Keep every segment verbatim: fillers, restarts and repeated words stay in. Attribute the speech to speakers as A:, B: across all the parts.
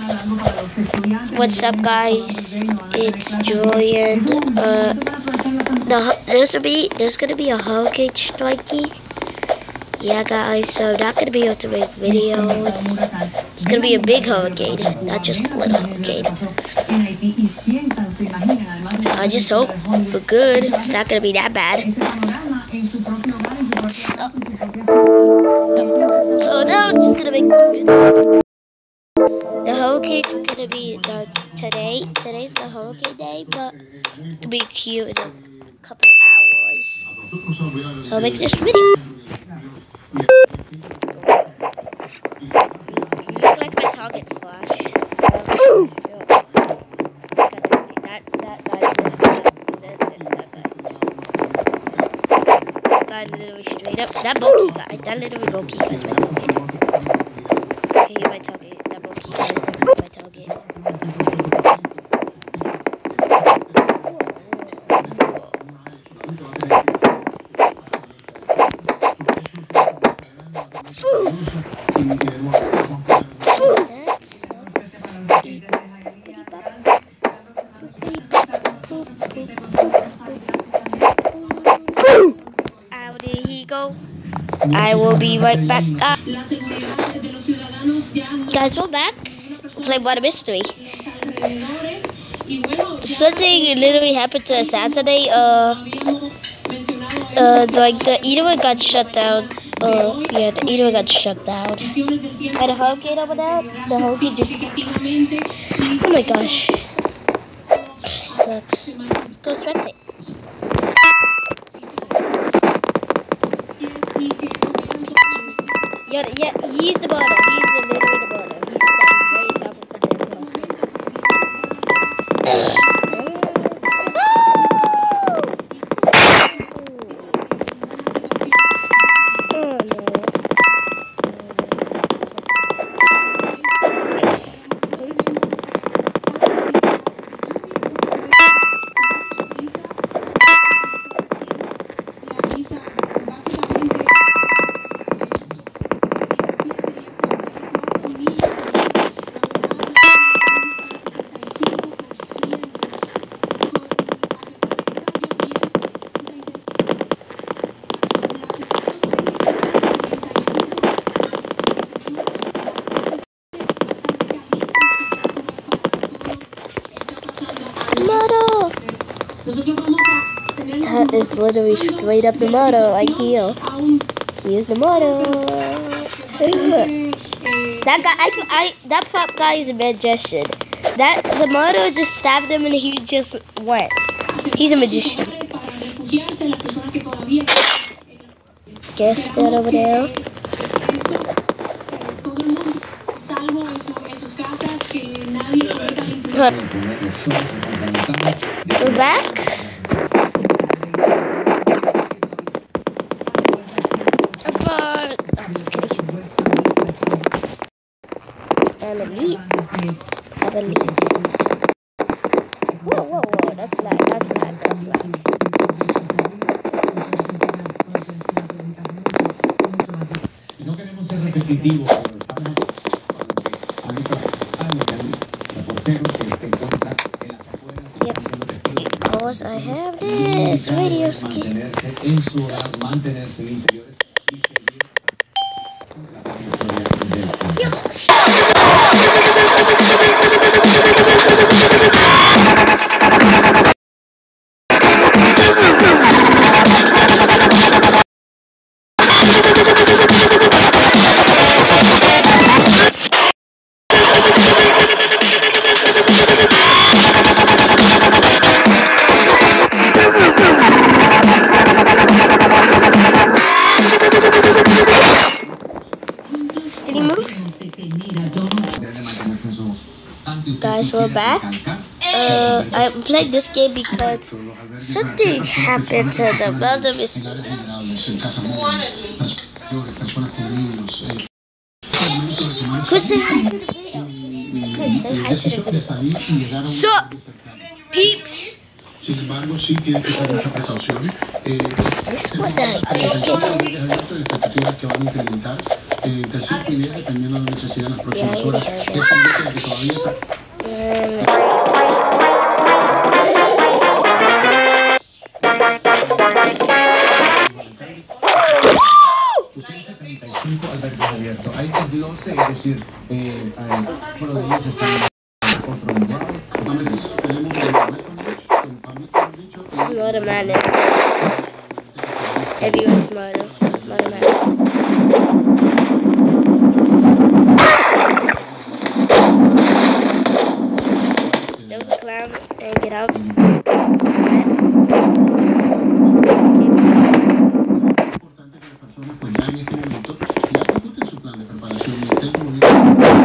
A: What's up, guys? It's Julian. Uh, the there's gonna be there's gonna be a hurricane striking. Yeah, guys. So not gonna be able to make videos. It's gonna be a big hurricane, not just a little hurricane. I just hope for good. It's not gonna be that bad. So, so now I'm just gonna make one video. The hurricane's gonna be uh, today. Today's the hurricane day, but it'll be here in a couple hours. So I'll make this video. You look like my target flash. That that guy just that guy literally straight up. That bulky guy. That literally bulky guy is my target. Okay, you're my target. That bulky guy is definitely my target. How did he go? I will be right back. Uh, guys, we're back. Play What a Mystery. Something literally happened to Saturday. Uh, uh, like the eatery got shut down. Uh, yeah, the eatery got shut down. And the hurricane over there, the hurricane just. Oh my gosh. Sucks. Let's go spectate. Yeah, yeah, he's the border. He's the, literally the border. He's standing right on top of the dead That is literally straight up the motto, like here. He is the motto. That guy, I, I, that prop guy is a magician. That the motto just stabbed him and he just went. He's a magician. Guess that over there. We're back. I'm elite. I'm elite. Whoa, whoa, whoa. That's loud. That's loud. That's loud.
B: No queremos ser repetitivos, pero estamos hablando que hay reporteros que se encuentran en las afueras.
A: Yep. Because I have this radio ski.
B: Mantenerse en su hogar, mantenerse en interiores y seguir la trayectoria del
A: Guys, we're back. Uh, I played this game because something happened to the murder mystery. Chris, say hi to the video. Chris, say hi to the video. Sup, peeps?
B: Sin embargo, sí tiene que ser mucha precaución.
A: Is this what I think it is?
B: Expectativas que van a incrementar Eh, tercer primer, dependiendo de la necesidad en las próximas
A: Yeah,
B: horas.
A: we have
B: Es un que todavía está. Utiliza treinta y cinco albergues abiertos. Hay desglose, es decir, eh, por lo de ellos están otro lugar.
A: Murder Madness. Everyone's murder. It's Murder Madness. There was a clown and get out.
B: Pues ya en este momento ya ejecuten su plan de preparación y estén comunicando.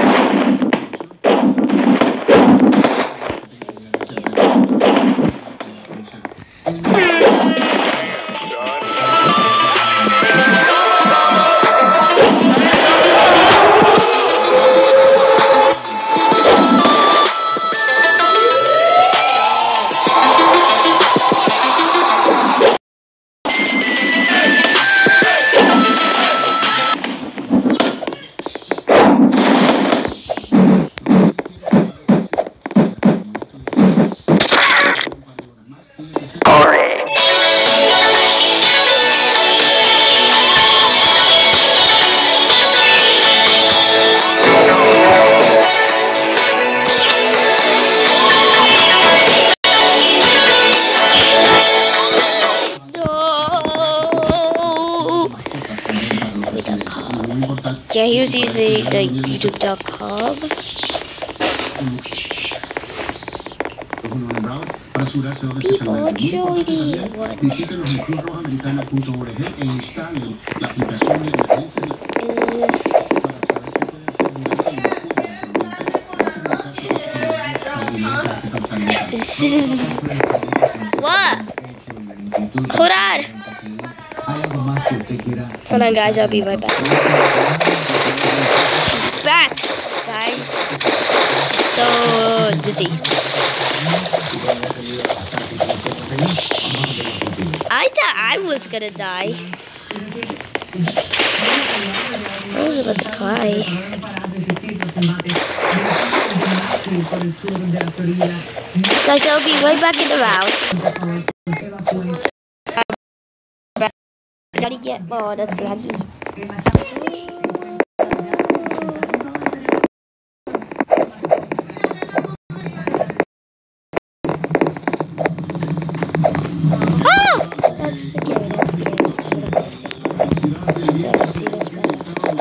A: Yeah, he was using the YouTube dot com. People joining. What?
B: Visiten los club roja americana punto org e instalen la aplicación de emergencia
A: What? Hold on. Hold on, guys. I'll be right back. Back, guys. It's so dizzy. I thought I was gonna die. I was about to cry. Guys, I'll be right back in the round. I gotta get. Oh, that's laggy. Oh! That's scary, that's scary. Yeah, let's see what's better.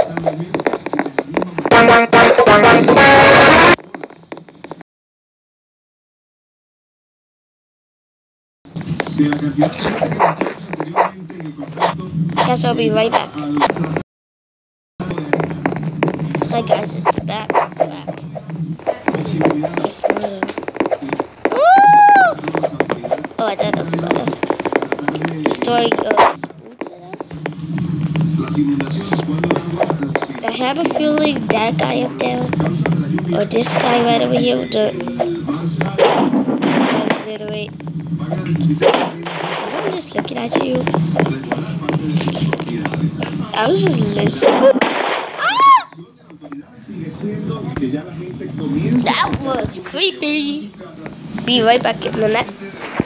A: Guess I'll be right back. Hi guys, it's back, back. It's better. Oh, I thought that was better. Story goes. I have a feeling that guy up there, or this guy right over here with the. Wait. I'm just looking at you. I was just listening. Ah! That was creepy. Be right back in the net.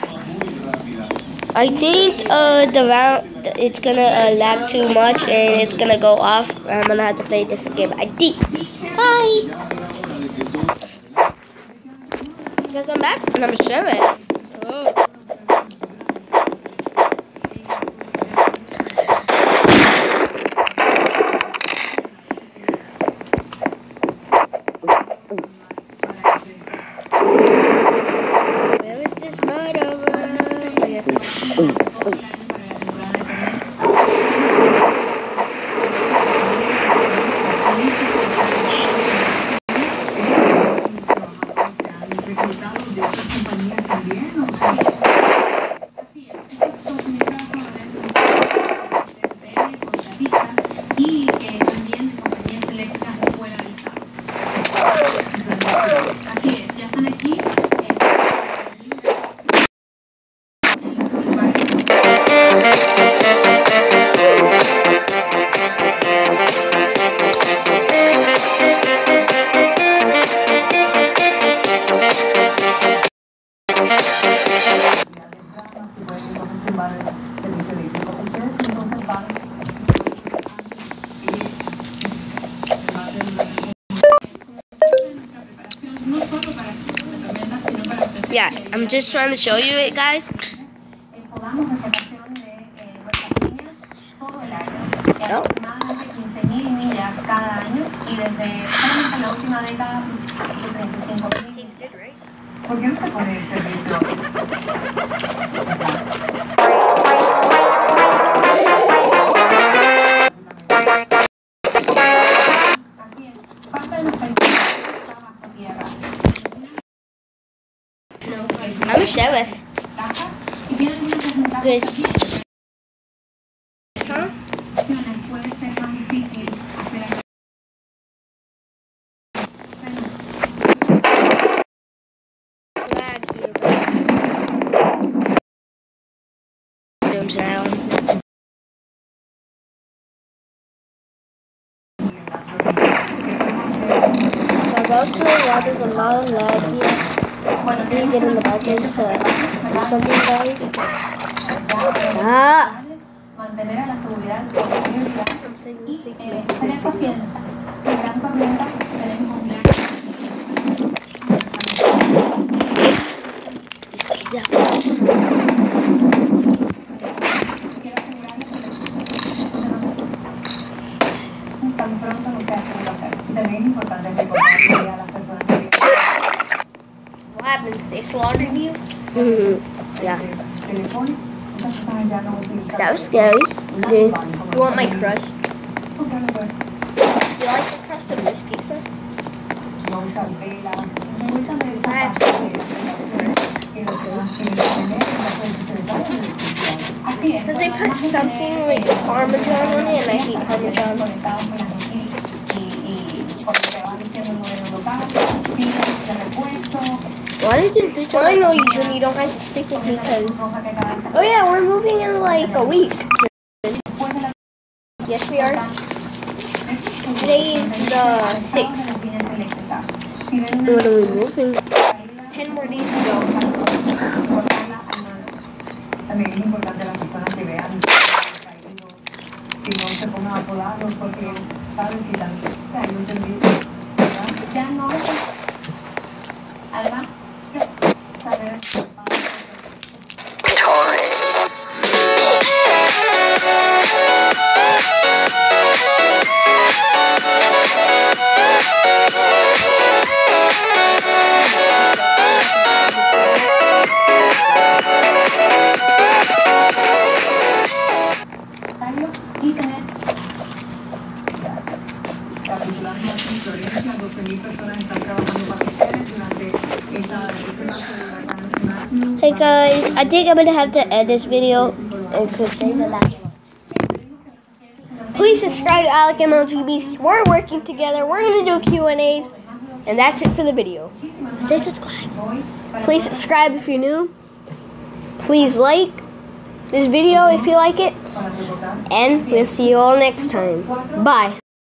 A: I think uh, the round it's gonna uh, lag too much and it's gonna go off. I'm gonna have to play a different game. I think. Bye. Guess I'm back and I'm sheriff. Oh. Where is this murderer? We have to...
C: Reclutados de otras compañías también
A: Yeah, I'm just trying to show you it, guys. Oh.
B: ¿Por qué no se pone el servicio?
A: I'm a sheriff. Because huh? Down. Because I was playing while there's a lot of lag here. When you get in the back games to do something, guys. Ah! I'm saying this yeah. What happened? They slaughtered you? Mm-hmm. Yeah. That was scary. Dude. You want my crust? You like the crust of this pizza? Because they put something like Parmesan on it, and I hate Parmesan. Why did you do something? I know usually you don't have to stick with me because... Oh yeah, we're moving in like a week. Yes, we are. Today is the sixth. What are we moving? Ten more days to go.
B: También es importante las personas que vean que no se pongan a apodarlos porque saben si también hay un entendido. Ya no. Alba, saber.
A: Hey guys, I think I'm gonna have to end this video and could say the last words. Please subscribe to Alec M L G Beast. We're working together. We're gonna do Q and A's, and that's it for the video. Stay subscribed. Please subscribe if you're new. Please like this video if you like it, and we'll see you all next time. Bye.